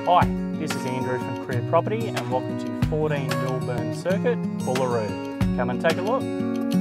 Hi, this is Andrew from Career Property and welcome to 14 Milburn Circuit, Boolaroo. Come and take a look.